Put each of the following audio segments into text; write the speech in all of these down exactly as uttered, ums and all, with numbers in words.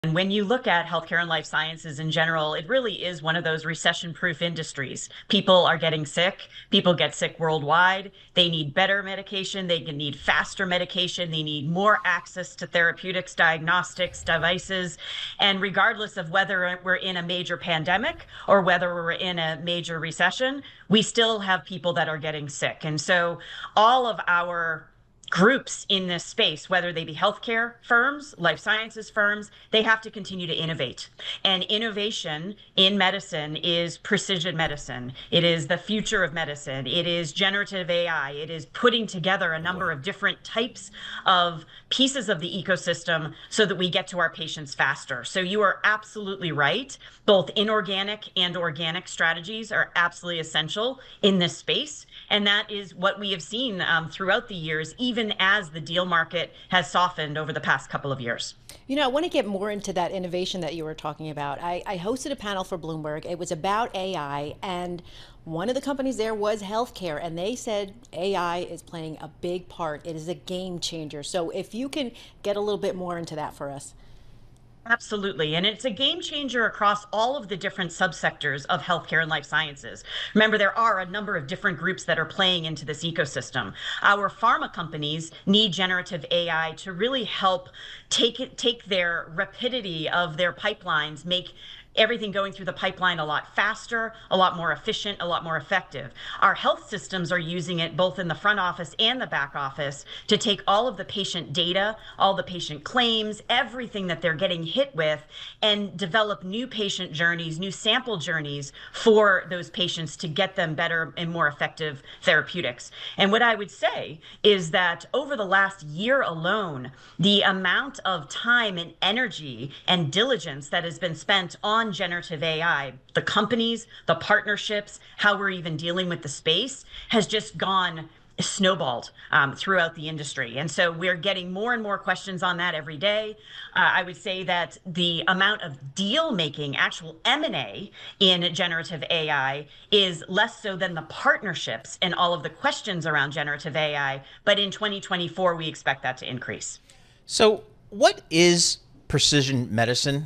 And when you look at healthcare and life sciences in general, it really is one of those recession-proof industries. People are getting sick. People get sick worldwide. They need better medication. They need faster medication. They need more access to therapeutics, diagnostics, devices. And regardless of whether we're in a major pandemic or whether we're in a major recession, we still have people that are getting sick. And so all of our groups in this space, whether they be healthcare firms, life sciences firms, they have to continue to innovate. And innovation in medicine is precision medicine. It is the future of medicine. It is generative A I. It is putting together a number of different types of pieces of the ecosystem so that we get to our patients faster. So you are absolutely right. Both inorganic and organic strategies are absolutely essential in this space. And that is what we have seen um, throughout the years, even as the deal market has softened over the past couple of years. You know, I want to get more into that innovation that you were talking about. I, I hosted a panel for Bloomberg. It was about A I, and one of the companies there was healthcare, and they said A I is playing a big part. It is a game changer. So if you can get a little bit more into that for us. Absolutely. And it's a game changer across all of the different subsectors of healthcare and life sciences. Remember, there are a number of different groups that are playing into this ecosystem. Our pharma companies need generative A I to really help take it, take their rapidity of their pipelines, make everything going through the pipeline a lot faster, a lot more efficient, a lot more effective. Our health systems are using it both in the front office and the back office to take all of the patient data, all the patient claims, everything that they're getting hit with, and develop new patient journeys, new sample journeys for those patients to get them better and more effective therapeutics. And what I would say is that over the last year alone, the amount of time and energy and diligence that has been spent on generative A I, the companies, the partnerships, how we're even dealing with the space has just gone snowballed um, throughout the industry. And so we're getting more and more questions on that every day. Uh, I would say that the amount of deal making, actual M and A in generative A I is less so than the partnerships and all of the questions around generative A I. But in twenty twenty-four, we expect that to increase. So what is precision medicine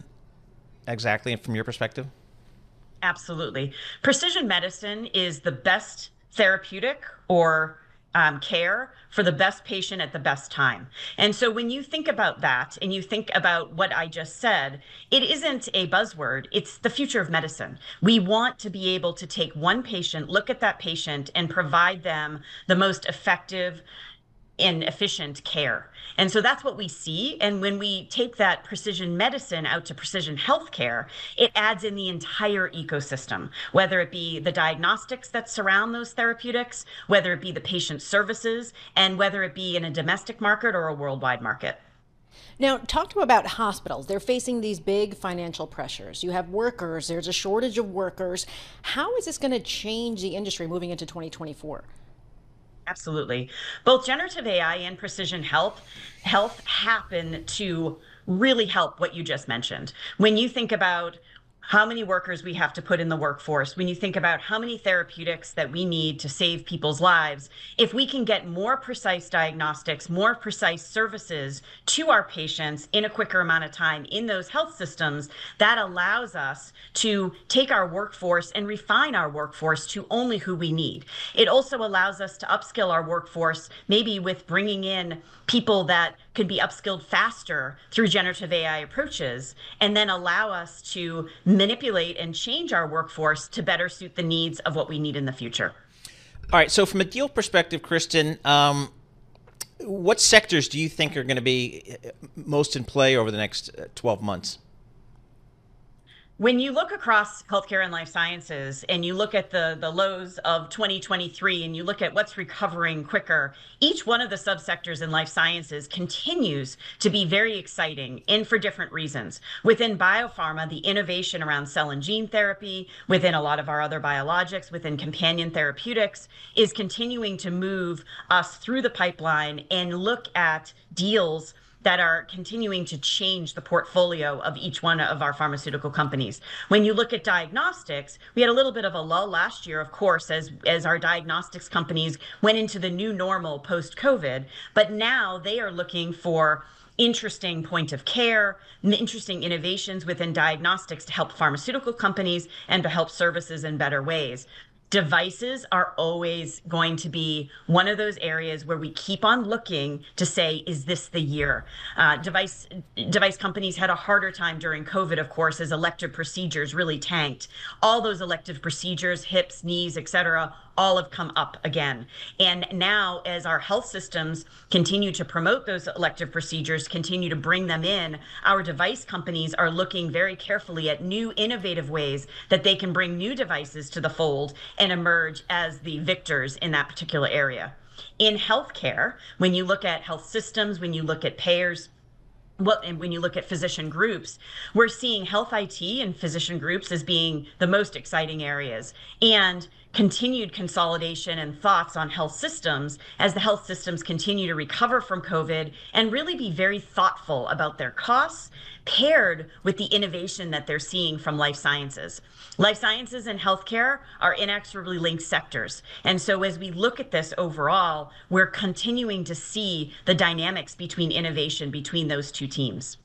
exactly from your perspective? Absolutely. Precision medicine is the best therapeutic or um, care for the best patient at the best time. And so when you think about that and you think about what I just said, it isn't a buzzword. It's the future of medicine. We want to be able to take one patient, look at that patient, and provide them the most effective and efficient care. And so that's what we see. And when we take that precision medicine out to precision healthcare, it adds in the entire ecosystem, whether it be the diagnostics that surround those therapeutics, whether it be the patient services, and whether it be in a domestic market or a worldwide market. Now, talk to me about hospitals. They're facing these big financial pressures. You have workers, there's a shortage of workers. How is this going to change the industry moving into twenty twenty-four? Absolutely. Both generative A I and precision health health happen to really help what you just mentioned. When you think about how many workers we have to put in the workforce, when you think about how many therapeutics that we need to save people's lives, if we can get more precise diagnostics, more precise services to our patients in a quicker amount of time in those health systems, that allows us to take our workforce and refine our workforce to only who we need. It also allows us to upskill our workforce, maybe with bringing in people that could be upskilled faster through generative A I approaches, and then allow us to manipulate and change our workforce to better suit the needs of what we need in the future. All right. So from a deal perspective, Kristin, um, what sectors do you think are going to be most in play over the next twelve months? When you look across healthcare and life sciences and you look at the, the lows of twenty twenty-three and you look at what's recovering quicker, each one of the subsectors in life sciences continues to be very exciting and for different reasons. Within biopharma, the innovation around cell and gene therapy, within a lot of our other biologics, within companion therapeutics, is continuing to move us through the pipeline and look at deals that are continuing to change the portfolio of each one of our pharmaceutical companies. When you look at diagnostics, we had a little bit of a lull last year, of course, as, as our diagnostics companies went into the new normal post-COVID, but now they are looking for interesting point of care, interesting innovations within diagnostics to help pharmaceutical companies and to help services in better ways. Devices are always going to be one of those areas where we keep on looking to say, is this the year? Uh, device device companies had a harder time during COVID, of course, as elective procedures really tanked. All those elective procedures, hips, knees, et cetera, all have come up again. And now, as our health systems continue to promote those elective procedures, continue to bring them in, our device companies are looking very carefully at new innovative ways that they can bring new devices to the fold and emerge as the victors in that particular area. In healthcare, when you look at health systems, when you look at payers, well, and when you look at physician groups, we're seeing health I T and physician groups as being the most exciting areas, and continued consolidation and thoughts on health systems as the health systems continue to recover from COVID and really be very thoughtful about their costs, paired with the innovation that they're seeing from life sciences. Life sciences and healthcare are inexorably linked sectors. And so as we look at this overall, we're continuing to see the dynamics between innovation between those two teams.